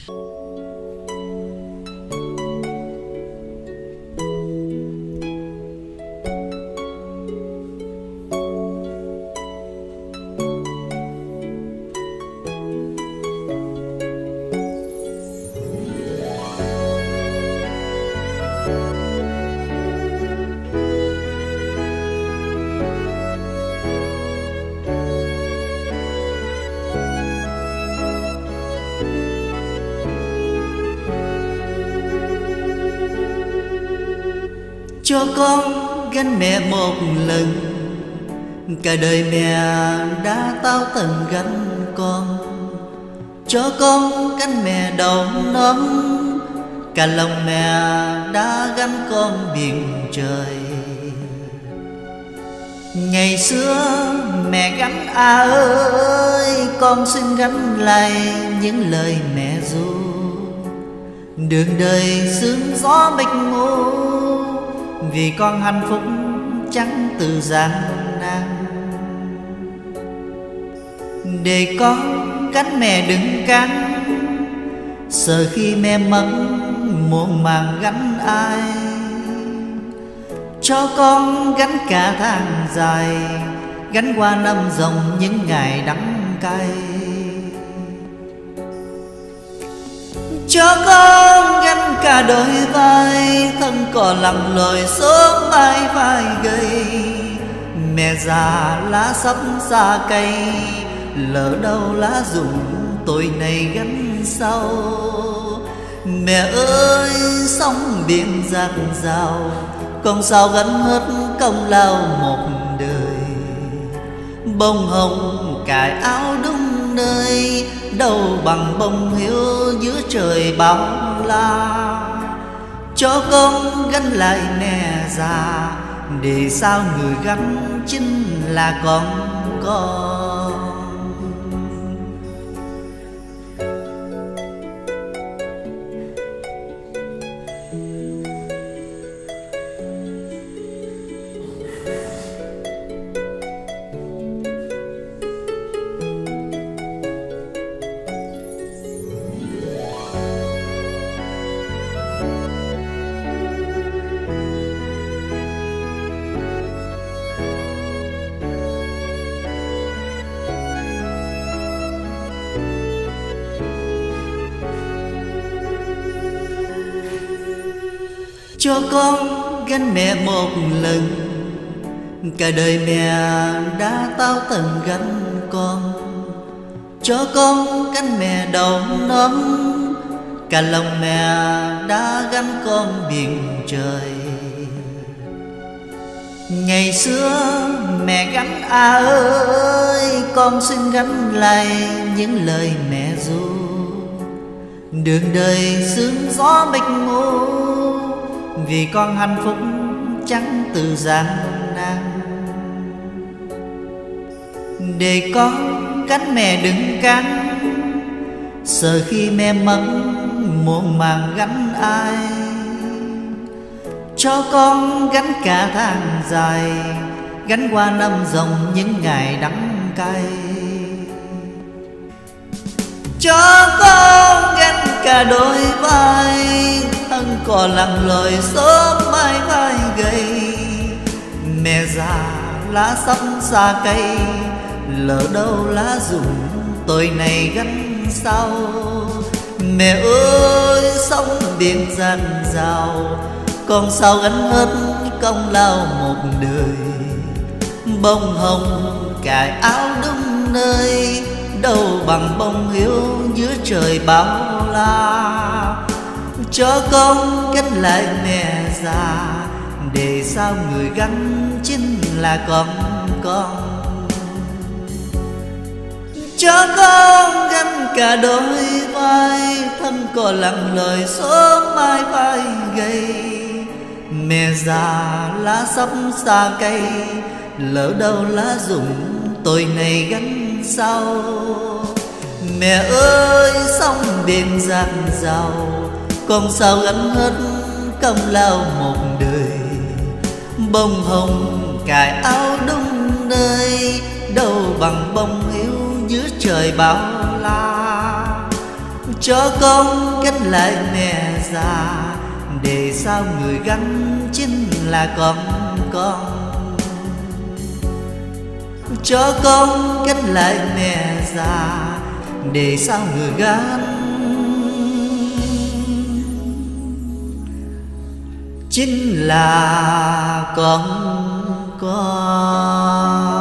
Cho con gánh mẹ một lần, cả đời mẹ đã tao tận gánh con. Cho con gánh mẹ đầu non, cả lòng mẹ đã gánh con biển trời. Ngày xưa mẹ gánh ơi, con xin gánh lại những lời mẹ ru. Đường đời sương gió mịt mù, vì con hạnh phúc chẳng từ gian nan. Để con gánh mẹ đừng cắn, sợ khi mẹ mất muộn màng gánh ai. Cho con gánh cả tháng dài, gánh qua năm dòng những ngày đắng cay. Cho con gánh cả đôi vai, thân cỏ lặng lội sớm mai vai gầy. Mẹ già lá sắp xa cây, lỡ đâu lá rụng tôi này gánh sau. Mẹ ơi sóng biển dạt dào, con sao gánh hết công lao một đời. Bông hồng cài áo đúng nơi, đâu bằng bông hiếu giữa trời bao la. Cho con gánh lại mẹ già, để sao người gánh chính là con. Cho con gánh mẹ một lần, cả đời mẹ đã tao tận gánh con. Cho con gánh mẹ đầu non, cả lòng mẹ đã gánh con biển trời. Ngày xưa mẹ gánh ơi, con xin gánh lại những lời mẹ ru. Đường đời sương gió mịt mù, vì con hạnh phúc chẳng từ gian nan. Để con gánh mẹ đừng cắn, sợ khi mẹ mất muộn màng gánh ai. Cho con gánh cả tháng dài, gánh qua năm dòng những ngày đắng cay. Cho con gánh cả đôi vai, thân cỏ lặng lội sớm mai vai gầy. Mẹ già lá sắp xa cây, lỡ đâu lá rụng tôi này gánh sau. Mẹ ơi sóng biển dạt dào, con sao gánh hết công lao một đời. Bông hồng cài áo đúng nơi, đâu bằng bông hiếu giữa trời bao la. Cho con gánh lại mẹ già, để sao người gánh chính là con. Cho con gánh cả đôi vai, thân cỏ lặng lời sớm mai vai gầy. Mẹ già lá sắp xa cây, lỡ đâu lá rụng tôi này gánh sau. Mẹ ơi sóng biển dạt dào, con sao gánh hết công lao một đời. Bông hồng cài áo đúng nơi, đâu bằng bông hiếu giữa trời bao la. cho con gánh lại mẹ già, để sao người gánh chính là con. Cho con gánh lại mẹ già, để sao người gánh chính là con.